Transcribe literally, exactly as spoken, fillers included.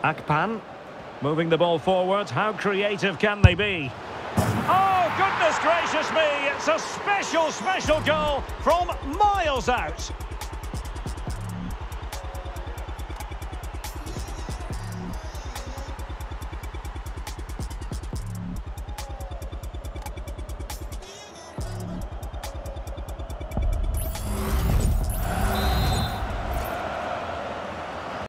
Akpan, moving the ball forward. How creative can they be? Oh, goodness gracious me! It's a special, special goal from miles out.